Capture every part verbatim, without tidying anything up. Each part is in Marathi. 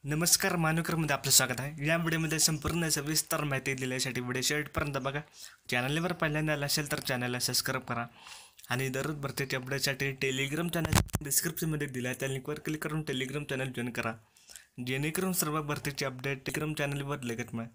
नमस्कार मानुकरमध्ये आपलं स्वागत आहे। या व्हिडिओमध्ये संपूर्ण सविस्तर माहिती दिल्यासाठी व्हिडिओ शेवटपर्यंत बघा। चॅनलवर पहिल्यांदा आला असेल तर चॅनलला सबस्क्राईब करा आणि दररोज भरतीच्या अपडेटसाठी टेलिग्राम चॅनल डिस्क्रिप्शनमध्ये दिला आहे, त्या लिंकवर क्लिक करून टेलिग्राम चॅनल जॉइन करा, जेणेकरून सर्व भरतीचे अपडेट टेलिग्राम चॅनलवर लगेच मिळेल।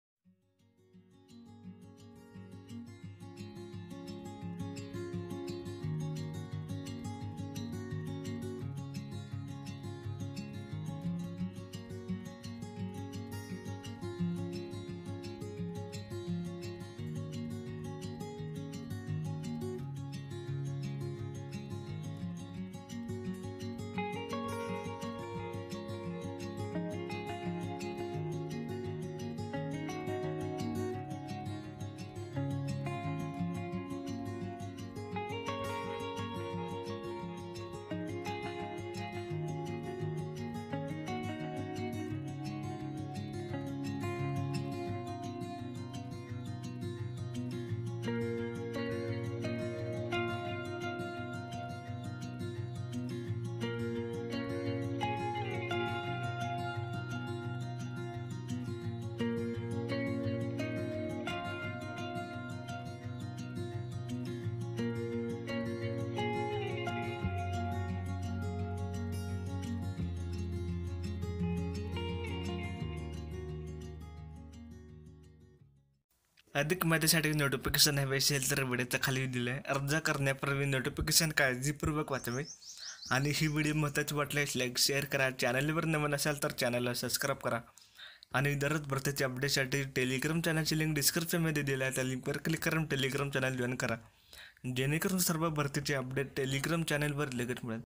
अधिक माहितीसाठी नोटिफिकेशन हवे असेल तर व्हिडिओच्या खाली दिले आहे। अर्ज करण्यापूर्वी नोटिफिकेशन काळजीपूर्वक वाचावे आणि ही व्हिडिओ महत्त्वाची वाटल्यास लाईक शेअर करा। चॅनलवर नवीन असाल तर चॅनलला सबस्क्राईब करा आणि दररोज भरतीच्या अपडेटसाठी टेलिग्राम चॅनलची लिंक डिस्क्रिप्शनमध्ये दिली आहे, त्या लिंकवर क्लिक करून टेलिग्राम चॅनल जॉइन करा, जेणेकरून सर्व भरतीचे अपडेट टेलिग्राम चॅनलवर लगेच मिळेल।